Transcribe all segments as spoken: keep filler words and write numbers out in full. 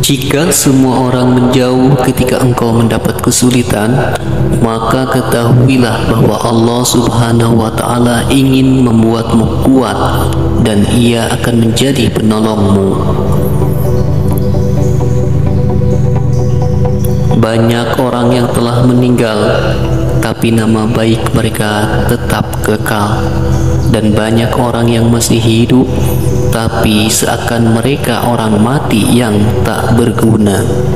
Jika semua orang menjauh ketika engkau mendapat kesulitan, maka ketahuilah bahwa Allah Subhanahu wa Ta'ala ingin membuatmu kuat dan Ia akan menjadi penolongmu. Banyak orang yang telah meninggal, tapi nama baik mereka tetap kekal, dan banyak orang yang masih hidup, tapi seakan mereka orang mati yang tak berguna.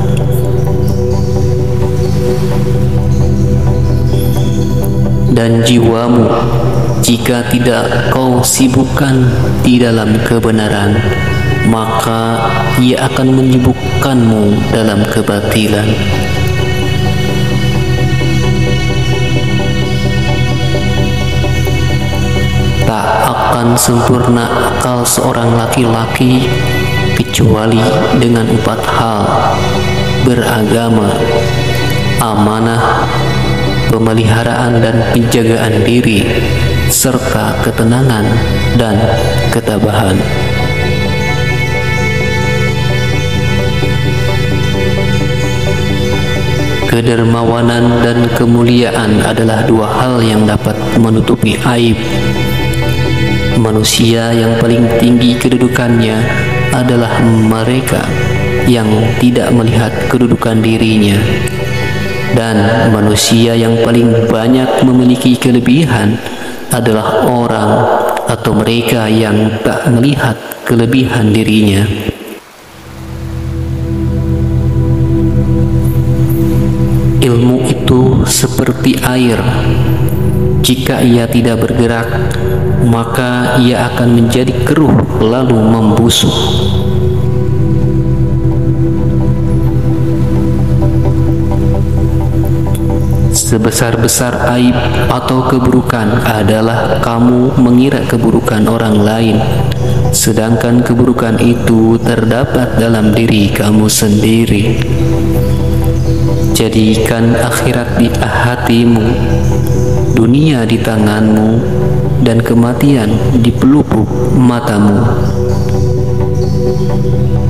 Dan jiwamu, jika tidak kau sibukkan di dalam kebenaran, maka ia akan menyibukkanmu dalam kebatilan. Tak akan sempurna akal seorang laki-laki kecuali dengan empat hal: beragama, amanah, pemeliharaan dan penjagaan diri, serta ketenangan dan ketabahan. Kedermawanan dan kemuliaan adalah dua hal yang dapat menutupi aib. Manusia yang paling tinggi kedudukannya adalah mereka yang tidak melihat kedudukan dirinya, dan manusia yang paling banyak memiliki kelebihan adalah orang atau mereka yang tak melihat kelebihan dirinya. Ilmu itu seperti air. Jika ia tidak bergerak, maka ia akan menjadi keruh lalu membusuk. Sebesar-besar aib atau keburukan adalah kamu mengira keburukan orang lain, sedangkan keburukan itu terdapat dalam diri kamu sendiri. Jadikan akhirat di hatimu, dunia di tanganmu, dan kematian di pelupuk matamu.